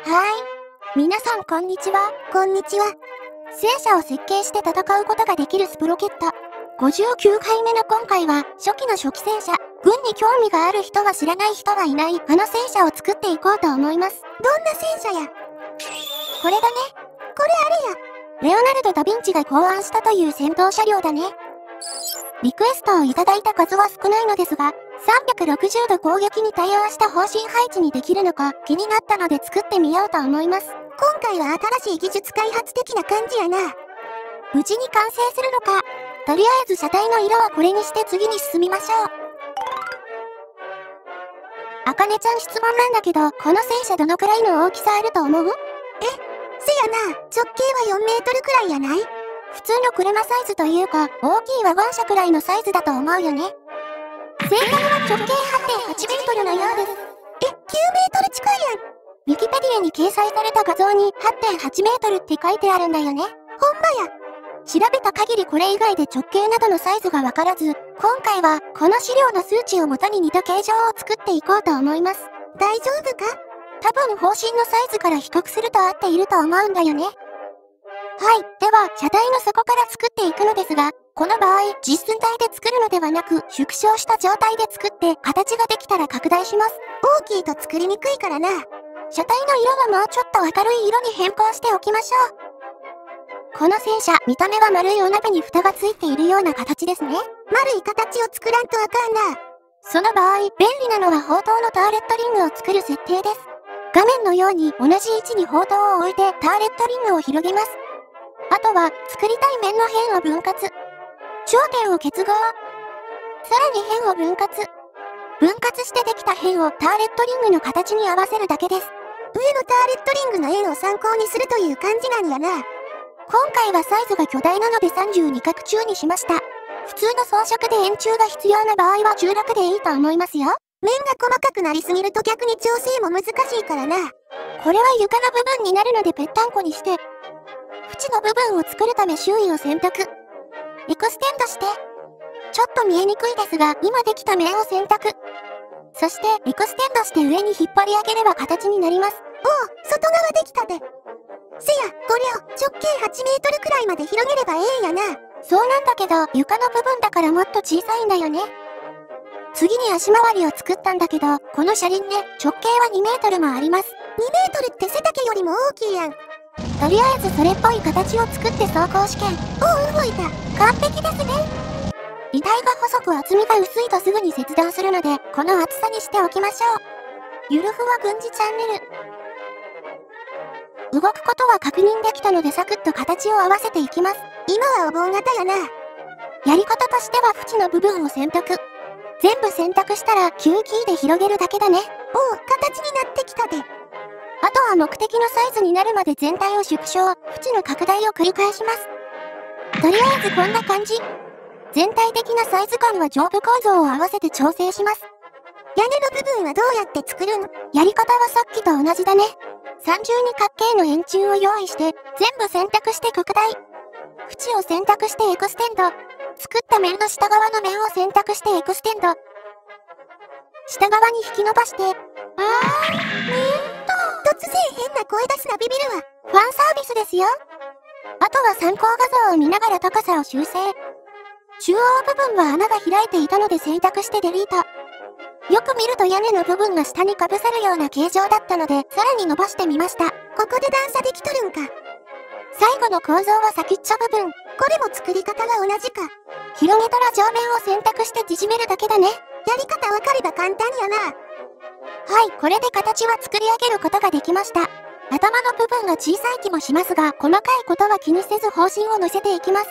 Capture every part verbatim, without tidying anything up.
はーい。皆さんこんにちは。 こんにちは。 戦車を設計して戦うことができるスプロケット。ごじゅうきゅうかいめの今回は、初期の初期戦車、軍に興味がある人は知らない人はいない、あの戦車を作っていこうと思います。 どんな戦車や？ これだね。 これあれや。 レオナルド・ダ・ヴィンチが考案したという戦闘車両だね。リクエストをいただいた数は少ないのですが、さんびゃくろくじゅうど攻撃に対応した方針配置にできるのか気になったので作ってみようと思います。 今回は新しい技術開発的な感じやな。 無事に完成するのか。とりあえず車体の色はこれにして次に進みましょう。あかねちゃん質問なんだけど、この戦車どのくらいの大きさあると思う？ え、せやな、直径はよんメートルくらいやない？ 普通の車サイズというか、大きいワゴン車くらいのサイズだと思うよね。正解は直径 はってんはちメートルのようです。 え、きゅうメートル近いやん。 ウィキペディアに掲載された画像に はってんはちメートルって書いてあるんだよね。 ほんまや。 調べた限りこれ以外で直径などのサイズがわからず、今回はこの資料の数値を元に似た形状を作っていこうと思います。 大丈夫か？ 多分方針のサイズから比較すると合っていると思うんだよね。はい。では、車体の底から作っていくのですが、この場合、実寸大で作るのではなく、縮小した状態で作って、形ができたら拡大します。 大きいと作りにくいからな。 車体の色はもうちょっと明るい色に変更しておきましょう。この戦車、見た目は丸いお鍋に蓋がついているような形ですね。 丸い形を作らんとあかんな。 その場合、便利なのは砲塔のターレットリングを作る設定です。画面のように同じ位置に砲塔を置いてターレットリングを広げます。あとは、作りたい面の辺を分割。頂点を結合。さらに辺を分割。分割してできた辺をターレットリングの形に合わせるだけです。 上のターレットリングの円を参考にするという感じなんやな。 今回はサイズが巨大なのでさんじゅうに角柱にしました。普通の装飾で円柱が必要な場合はじゅうろくでいいと思いますよ。 面が細かくなりすぎると逆に調整も難しいからな。 これは床の部分になるのでぺったんこにして、縁の部分を作るため周囲を選択。エクステンドして。ちょっと見えにくいですが、今できた面を選択。そして、エクステンドして上に引っ張り上げれば形になります。 おお、外側できたで。せや、これを直径はちメートルくらいまで広げればええんやな。 そうなんだけど、床の部分だからもっと小さいんだよね。次に足回りを作ったんだけど、この車輪ね、直径はにメートルもあります。 にメートルって背丈よりも大きいやん。 とりあえずそれっぽい形を作って走行試験。 おお、動いた。 完璧ですね。遺体が細く厚みが薄いとすぐに切断するので、この厚さにしておきましょう。ゆるふわ軍事チャンネル。動くことは確認できたのでサクッと形を合わせていきます。 今はお盆型やな。 やり方としては縁の部分を選択。全部選択したらキューキーで広げるだけだね。 おお、形になってきたで。 あとは目的のサイズになるまで全体を縮小、縁の拡大を繰り返します。とりあえずこんな感じ。全体的なサイズ感は上部構造を合わせて調整します。 屋根の部分はどうやって作るの？ やり方はさっきと同じだね。三重に角形の円柱を用意して、全部選択して拡大。縁を選択してエクステンド。作った面の下側の面を選択してエクステンド。下側に引き伸ばして、あー、ねーっと。突然変な声出すなビビるわ。 ファンサービスですよ。あとは参考画像を見ながら高さを修正。中央部分は穴が開いていたので選択してデリート。よく見ると屋根の部分が下にかぶさるような形状だったので、さらに伸ばしてみました。 ここで段差できとるんか。 最後の構造は先っちょ部分。 これも作り方が同じか。 広げたら上面を選択して縮めるだけだね。 やり方わかれば簡単やな。 はい、これで形は作り上げることができました。頭の部分が小さい気もしますが、細かいことは気にせず方針を乗せていきます。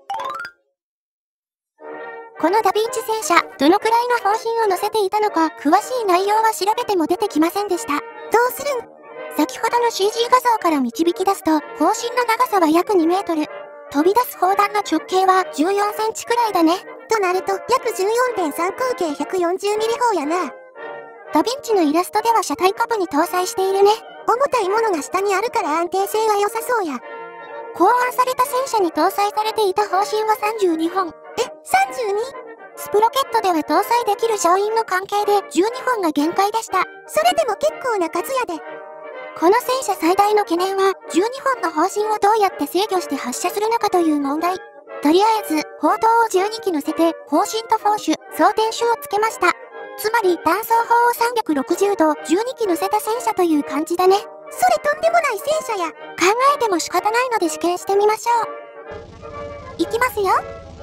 このダヴィンチ戦車、どのくらいの方針を乗せていたのか、詳しい内容は調べても出てきませんでした。どうするん？ 先ほどの シージー 画像から導き出すと、方針の長さは約にメートル。飛び出す砲弾の直径はじゅうよんセンチくらいだね。 となると、約 じゅうよんてんさん 口径 ひゃくよんじゅうミリ砲やな。 ダヴィンチのイラストでは車体下部に搭載しているね。 重たいものが下にあるから安定性は良さそうや。 考案された戦車に搭載されていた砲身はさんじゅうにほん。 え、さんじゅうに？ スプロケットでは搭載できる乗員の関係でじゅうにほんが限界でした。 それでも結構な数やで。 この戦車最大の懸念は、じゅうにほんの砲身をどうやって制御して発射するのかという問題。とりあえず、砲塔をじゅうにき乗せて、砲身と砲手、装填手をつけました。つまり、弾装砲をさんびゃくろくじゅうどじゅうにき乗せた戦車という感じだね。 それとんでもない戦車や。 考えても仕方ないので試験してみましょう。いきますよ。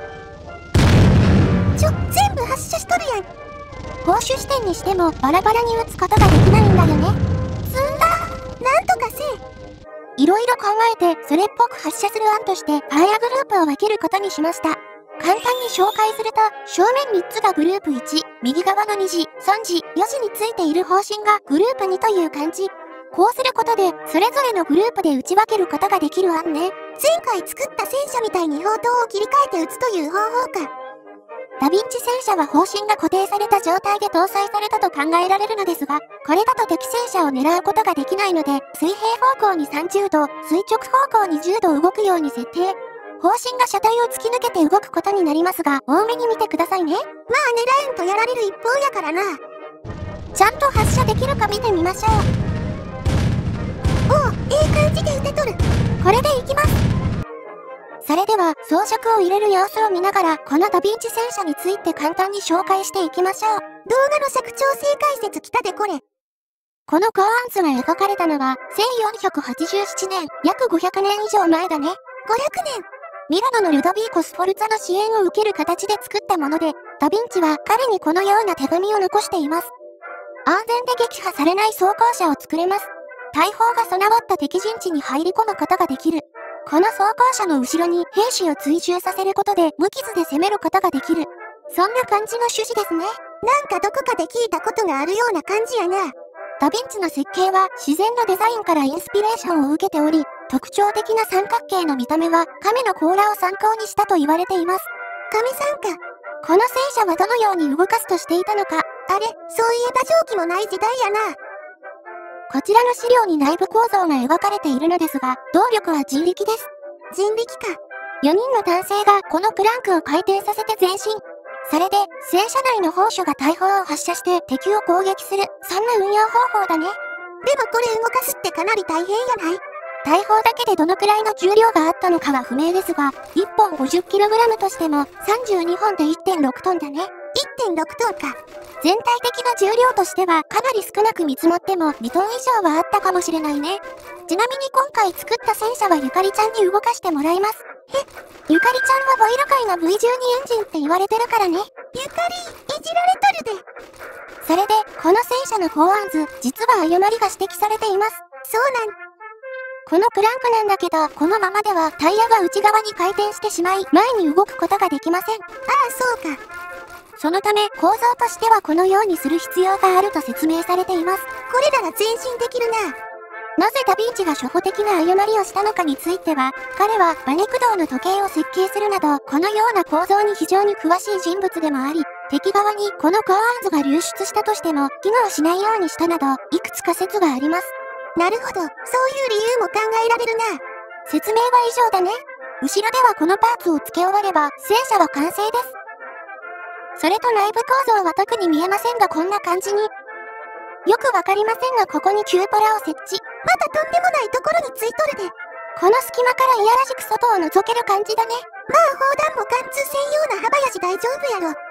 ちょ、全部発射しとるやん。 砲手視点にしてもバラバラに撃つことができないんだよね。 つんだ。なんとかせえ。 いろいろ考えてそれっぽく発射する案としてファイアグループを分けることにしました。簡単に紹介すると、正面みっつがグループいち、右側のにじ、さんじ、よじについている砲身がグループにという感じ。こうすることで、それぞれのグループで打ち分けることができる案ね。 前回作った戦車みたいに砲塔を切り替えて撃つという方法か。 ダヴィンチ戦車は砲身が固定された状態で搭載されたと考えられるのですが、これだと敵戦車を狙うことができないので、水平方向にさんじゅうど、垂直方向にじゅうど動くように設定。砲身が車体を突き抜けて動くことになりますが、多めに見てくださいね。まあ狙えんとやられる一方やからな。 ちゃんと発射できるか見てみましょう。おお、ええ感じで撃てとる。 これでいきます。それでは装飾を入れる様子を見ながら、このダヴィンチ戦車について簡単に紹介していきましょう。 動画の尺調整解説来たでこれ。 このコアンズが描かれたのはせんよんひゃくはちじゅうななねん、約ごひゃくねん以上前だね。 ごひゃくねん。 ミラノのルドビーコ・スフォルツァの支援を受ける形で作ったもので、ダヴィンチは彼にこのような手紙を残しています。安全で撃破されない装甲車を作れます。大砲が備わった敵陣地に入り込むことができる。この装甲車の後ろに兵士を追従させることで無傷で攻めることができる。そんな感じの趣旨ですね。 なんかどこかで聞いたことがあるような感じやな。 ダヴィンチの設計は自然のデザインからインスピレーションを受けており、特徴的な三角形の見た目は亀の甲羅を参考にしたと言われています。 亀さんか。 この戦車はどのように動かすとしていたのか。 あれ、そういえば蒸気もない時代やな。 こちらの資料に内部構造が描かれているのですが、動力は人力です。 人力か。 よにんの男性がこのクランクを回転させて前進。それで、戦車内の砲手が大砲を発射して敵を攻撃する、そんな運用方法だね。 でもこれ動かすってかなり大変やない？ 大砲だけでどのくらいの重量があったのかは不明ですが、いっぽん ごじゅっキログラム としてもさんじゅうにほんで いってんろくトンだね。 いってんろくトンか。 全体的な重量としてはかなり少なく見積もってもにトン以上はあったかもしれないね。ちなみに今回作った戦車はゆかりちゃんに動かしてもらいます。 え、 ゆかりちゃんはボイル界の ブイじゅうに エンジンって言われてるからね。 ゆかり、いじられとるで。 それで、この戦車の考案図、実は誤りが指摘されています。 そうなん。 このクランクなんだけど、このままではタイヤが内側に回転してしまい、前に動くことができません。ああ、そうか。 そのため、構造としてはこのようにする必要があると説明されています。 これなら前進できるな。 なぜダヴィンチが初歩的な誤りをしたのかについては、彼は馬肉道の時計を設計するなど、このような構造に非常に詳しい人物でもあり、敵側にこのコアアンズが流出したとしても、機能しないようにしたなど、いくつか説があります。 なるほど、そういう理由も考えられるな。 説明は以上だね。後ろではこのパーツを付け終われば、戦車は完成です。それと内部構造は特に見えませんがこんな感じに。よくわかりませんがここにキューポラを設置。 またとんでもないところについとるで。 この隙間からいやらしく外を覗ける感じだね。 まあ砲弾も貫通専用な幅やし大丈夫やろ。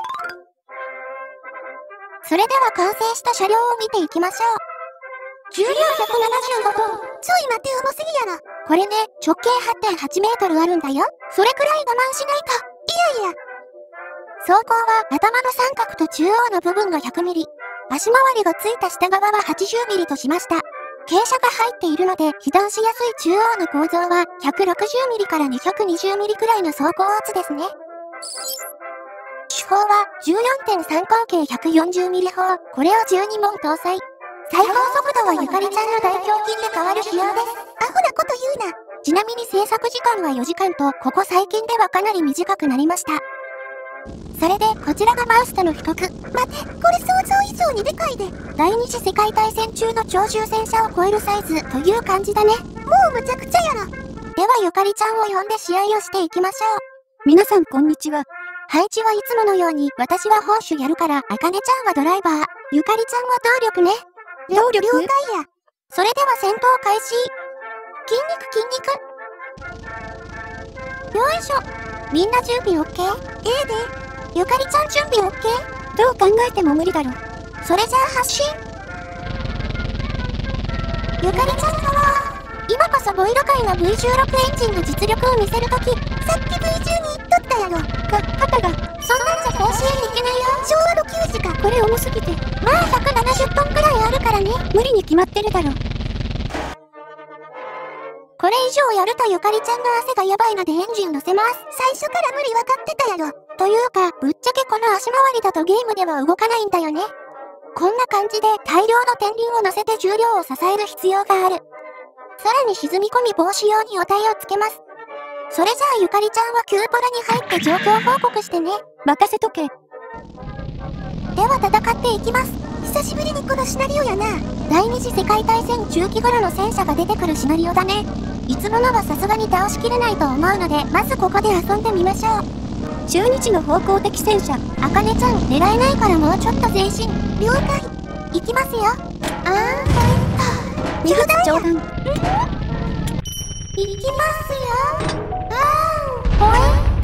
それでは完成した車両を見ていきましょう。重量ひゃくななじゅうごトン。 ちょい待て重すぎやろ。 これね、直径 はってんはちメートルあるんだよ。それくらい我慢しないと。 いやいや。 装甲は頭の三角と中央の部分がひゃくミリ。足回りがついた下側ははちじゅうミリとしました。傾斜が入っているので被弾しやすい中央の構造はひゃくろくじゅうミリからにひゃくにじゅうミリくらいの装甲圧ですね。主砲は じゅうよんてんさん 口径 ひゃくよんじゅうミリ砲。これをじゅうにもん搭載。最高速度はゆかりちゃんの大胸筋で変わる仕様です。 アホなこと言うな。 ちなみに制作時間はよじかんと、ここ最近ではかなり短くなりました。それで、こちらがマウスとの比較。待って、 これ想像以上にでかいで。 第二次世界大戦中の超重戦車を超えるサイズという感じだね。 もうむちゃくちゃやろ。 ではゆかりちゃんを呼んで試合をしていきましょう。 皆さんこんにちは。 配置はいつものように私は砲手やるから、あかねちゃんはドライバー。ゆかりちゃんは動力ね。 動力了解や。 それでは戦闘開始。筋肉筋肉。よいしょ。みんな準備 オーケー？ ええで。 ゆかりちゃん準備 オーケー？ どう考えても無理だろ。 それじゃあ発進。ゆかりちゃんは、今こそボイロ界の ブイじゅうろく エンジンの実力を見せるとき、 さっき ブイじゅうに 言っとったやろ。 か、肩が、 そんなんじゃ甲子園に行けないよ。 昭和の球児か。 これ重すぎて、 まあひゃくななじゅっトンくらいあるからね。 無理に決まってるだろ。 これ以上やるとゆかりちゃんの汗がやばいのでエンジン乗せます。 最初から無理分かってたやろ。 というか、ぶっちゃけこの足回りだとゲームでは動かないんだよね。こんな感じで大量の天輪を乗せて重量を支える必要がある。さらに沈み込み防止用にお体をつけます。それじゃあゆかりちゃんはキューポラに入って状況報告してね。 任せとけ。 では戦っていきます。 久しぶりにこのシナリオやな。 第二次世界大戦中期頃の戦車が出てくるシナリオだね。いつものはさすがに倒しきれないと思うので、まずここで遊んでみましょう。 中日の方向的戦車。 あかねちゃん、狙えないからもうちょっと前進。 了解。 いきますよ。あー、 二発上弾。 いきますよ。あー、ポイント。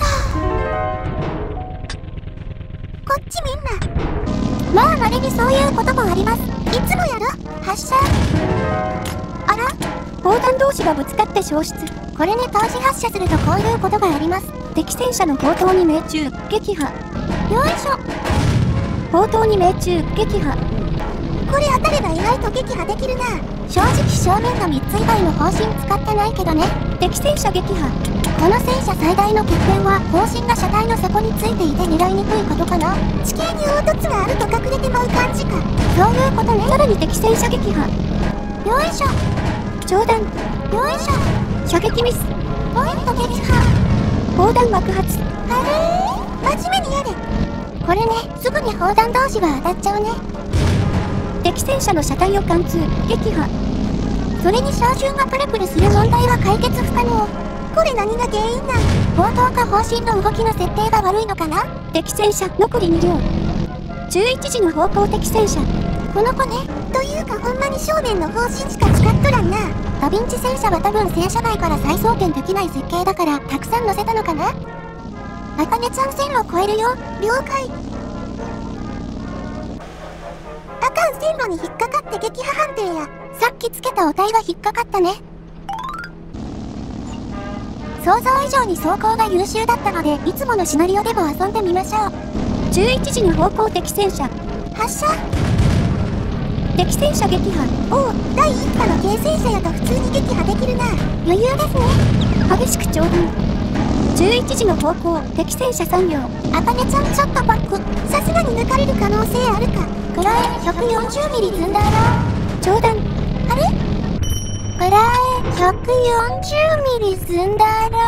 こっちみんな。まあ、稀にそういうこともあります。 いつもやろ。 発射。あら？ 砲弾同士がぶつかって消失。 これね、同時発射するとこういうことがあります。 敵戦車の砲塔に命中、撃破。 よいしょ。 砲塔に命中、撃破。 これ当たれば意外と撃破できるな。 正直正面のみっつ以外の方針使ってないけどね。 敵戦車撃破。 この戦車最大の欠点は方針が車体の底についていて狙いにくいことかな。 地形に凹凸があると隠れてまう感じか。 そういうことね。 さらに敵戦車撃破。 よいしょ。 上弾。 よいしょ。 射撃ミス。 ポイント撃破。 砲弾爆発。 あれー、真面目にやれ。 これね、すぐに砲弾同士が当たっちゃうね。 敵戦車の車体を貫通、撃破。 それに照準がプルプルする問題は解決不可能。 これ何が原因なん？ 砲塔か方針の動きの設定が悪いのかな？ 敵戦車、残りに両。じゅういちじの方向敵戦車。 この子ね。 というかほんまに正面の方針しか使っとらんな。 ダヴィンチ戦車は多分戦車外から再装填できない設計だからたくさん乗せたのかな？あかねちゃん線路越えるよ。 了解。あかん、線路に引っかかって撃破判定や。 さっきつけたお体が引っかかったね。想像以上に走行が優秀だったのでいつものシナリオでも遊んでみましょう。 じゅういちじの方向敵戦車。 発射。 敵戦車撃破。 おお、第一波の軽戦車やと普通に撃破できるな。 余裕ですね。 激しく上弾。じゅういちじの方向敵戦車さん両。 あかねちゃんちょっとバック。 さすがに抜かれる可能性あるか。 くらえひゃくよんじゅうミリ積んだら上弾。 あれくらえひゃくよんじゅうミリ積んだら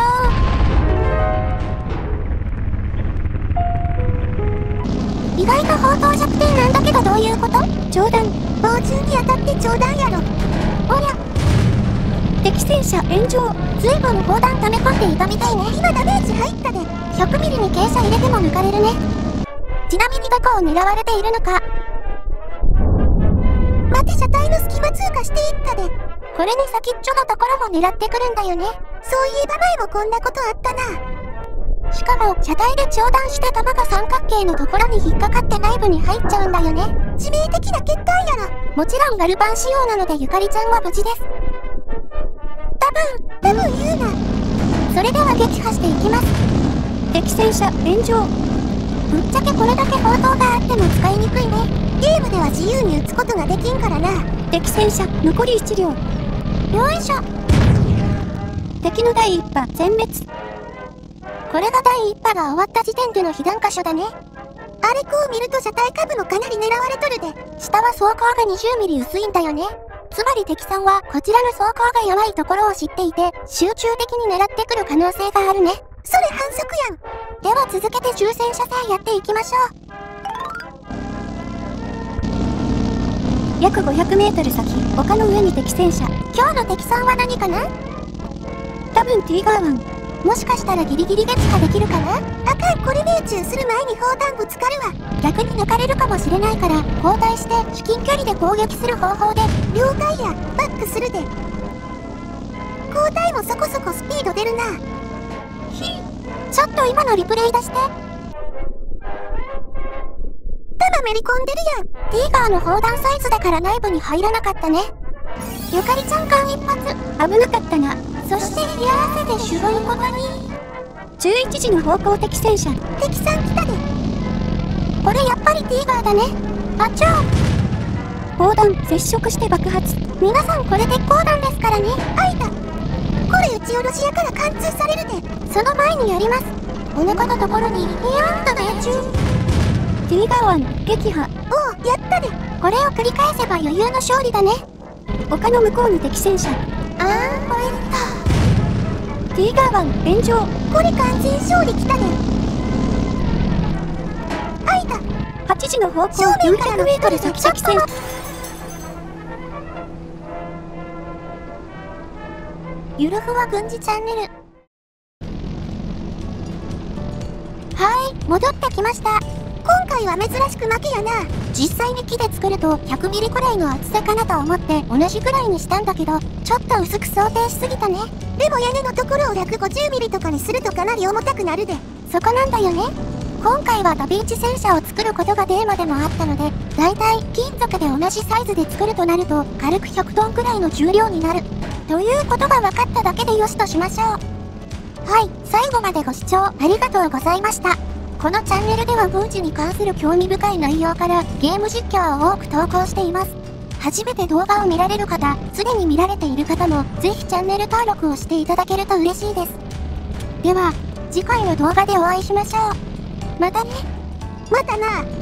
意外と砲塔弱点なんだけどどういうこと？ 上弾。 防虫に当たって上弾やろ。 おりゃ。 敵戦車炎上。 ずいぶん砲弾溜め込んでいたみたいね。 今ダメージ入ったで。 ひゃくミリに傾斜入れても抜かれるね。ちなみにどこを狙われているのか。 待て、車体の隙間通過していったで。 これに先っちょのところも狙ってくるんだよね。 そういえば前もこんなことあったな。 しかも車体で長弾した弾が三角形のところに引っかかって内部に入っちゃうんだよね。 致命的な欠陥やろ。 もちろんガルパン仕様なのでゆかりちゃんは無事です。 多分、多分言うな。 それでは撃破していきます。 敵戦車炎上。 ぶっちゃけこれだけ砲塔があっても使いにくいね。 ゲームでは自由に撃つことができんからな。 敵戦車残りいち両。 よいしょ。 敵の第一波全滅。 これが第一波が終わった時点での被弾箇所だね。 あれこう見ると車体下部もかなり狙われとるで。 下は走行がにじゅうミリ薄いんだよね。つまり敵さんはこちらの走行が弱いところを知っていて集中的に狙ってくる可能性があるね。 それ反則やん。 では続けて重戦車さえやっていきましょう。 約ごひゃくメートル先、丘の上に敵戦車。 今日の敵さんは何かな？ 多分ティーガーワン。 もしかしたらギリギリ撃破できるかな？ あかん、これ命中する前に砲弾ぶつかるわ。 逆に抜かれるかもしれないから交代して至近距離で攻撃する方法で。 了解や。バックード出るな。 ひちょっと今のリプレイ出して。 弾めり込んでるやん。 ティーガーの砲弾サイズだから内部に入らなかったね。ゆかりちゃん間一発。 危なかったな。 そして冷や汗でしゅぼいことに。 じゅういちじの方向敵戦車。 敵さん来たで。 これやっぱりティーガーだね。あちょ砲弾接触して爆発。 皆さんこれ鉄鋼弾ですからね。 あいた。これ撃ち下ろしやから貫通されるで。 その前にやります。お腹のところにヒヤーンと命中。 ティーガーワン撃破。 おお、やったで。 これを繰り返せば余裕の勝利だね。 丘の向こうに敵戦車。 あー、これった。 ティーガーワン炎上。 これ完全勝利来たで。あいた。 はちじの方向正面からのよんひゃくメートル先敵戦車。 ゆるふわ軍事チャンネル。はい、戻ってきました。 今回は珍しく負けやな。 実際に木で作るとひゃくミリくらいの厚さかなと思って同じくらいにしたんだけど、ちょっと薄く想定しすぎたね。 でも屋根のところをひゃくごじゅうミリとかにするとかなり重たくなるで。 そこなんだよね。今回はダヴィンチ戦車を作ることがテーマでもあったので、だいたい金属で同じサイズで作るとなると軽くひゃくトンくらいの重量になるということが分かっただけでよしとしましょう。はい、最後までご視聴ありがとうございました。このチャンネルでは軍事に関する興味深い内容からゲーム実況を多く投稿しています。初めて動画を見られる方、すでに見られている方もぜひチャンネル登録をしていただけると嬉しいです。では、次回の動画でお会いしましょう。またね。 またな。